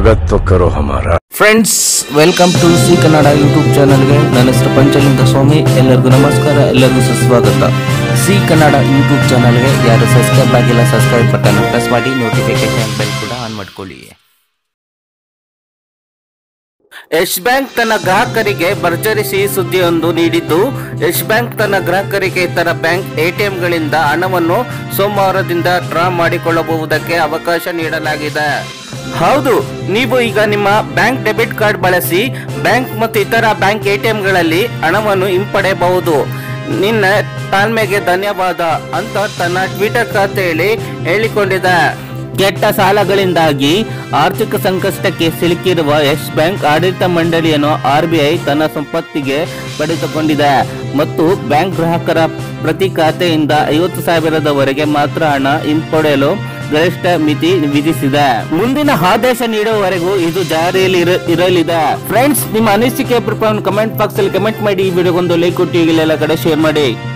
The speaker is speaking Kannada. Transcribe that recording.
स्वागत तो करो हमारा। Friends, welcome to C Kannada YouTube ಚಾನಲ್ಗೆ. ನನ್ನ ಹೆಸರು ಪಂಚಲಿಂಗ ಸ್ವಾಮಿ. ಎಲ್ಲರಿಗೂ ನಮಸ್ಕಾರ, ಎಲ್ಲರಿಗೂ ಸುಸ್ವಾಗತ. ಸಿ ಕನ್ನಡ ಯೂಟ್ಯೂಬ್ ಚಾನಲ್ಗೆ ಯಾರು ಸಬ್ಸ್ಕ್ರೈಬ್ ಆಗಿಲ್ಲ, ಸಬ್ಸ್ಕ್ರೈಬ್ ಬಟನ್ ಪ್ರೆಸ್ ಮಾಡಿ, ನೋಟಿಫಿಕೇಶನ್ ಬೆಲ್ ಕೂಡ ಆನ್ ಮಾಡ್ಕೊಳ್ಳಿ. ಯೆಸ್ ಬ್ಯಾಂಕ್ ತನ್ನ ಗ್ರಾಹಕರಿಗೆ ಭರ್ಜರಿ ಸಿಹಿ ಸುದ್ದಿಯೊಂದು ನೀಡಿದ್ದು, ಯೆಸ್ ಬ್ಯಾಂಕ್ ತನ್ನ ಗ್ರಾಹಕರಿಗೆ ಇತರ ಬ್ಯಾಂಕ್ ಎಟಿಎಂಗಳಿಂದ ಹಣವನ್ನು ಸೋಮವಾರದಿಂದ ಡ್ರಾ ಮಾಡಿಕೊಳ್ಳಬಹುದಕ್ಕೆ ಅವಕಾಶ ನೀಡಲಾಗಿದೆ. ಹೌದು, ನೀವು ಈಗ ನಿಮ್ಮ ಬ್ಯಾಂಕ್ ಡೆಬಿಟ್ ಕಾರ್ಡ್ ಬಳಸಿ ಬ್ಯಾಂಕ್ ಮತ್ತು ಇತರ ಬ್ಯಾಂಕ್ ಎಟಿಎಂಗಳಲ್ಲಿ ಹಣವನ್ನು ಹಿಂಪಡೆಯಬಹುದು. ನಿನ್ನ ತಾಳ್ಮೆಗೆ ಧನ್ಯವಾದ ಅಂತ ತನ್ನ ಟ್ವಿಟರ್ ಖಾತೆಯಲ್ಲಿ ಹೇಳಿಕೊಂಡಿದೆ. ಕೆಟ್ಟ ಸಾಲಗಳಿಂದಾಗಿ ಆರ್ಥಿಕ ಸಂಕಷ್ಟಕ್ಕೆ ಸಿಲುಕಿರುವ ಯೆಸ್ ಬ್ಯಾಂಕ್ ಆಡಳಿತ ಮಂಡಳಿಯನ್ನು RBI ತನ್ನ ಸಂಪತ್ತಿಗೆ ಪಡೆದುಕೊಂಡಿದೆ ಮತ್ತು ಬ್ಯಾಂಕ್ ಗ್ರಾಹಕರ ಪ್ರತಿ ಖಾತೆಯಿಂದ 50,000 ಮಾತ್ರ ಹಣ ಹಿಂಪಡೆಯಲು ಗರಿಷ್ಠ ಮಿತಿ ವಿಧಿಸಿದೆ. ಮುಂದಿನ ಆದೇಶ ನೀಡುವವರೆಗೂ ಇದು ಜಾರಿಯಲ್ಲಿ ಇರಲಿದೆ. ಫ್ರೆಂಡ್ಸ್, ನಿಮ್ಮ ಅನಿಸಿಕೆ ಕಮೆಂಟ್ ಬಾಕ್ಸ್ ಅಲ್ಲಿ ಕಮೆಂಟ್ ಮಾಡಿ. ಈ ವಿಡಿಯೋಗೊಂದು ಲೈಕ್ ಕೊಟ್ಟು ಈಗಲೆಲ್ಲ ಕಡೆ ಶೇರ್ ಮಾಡಿ.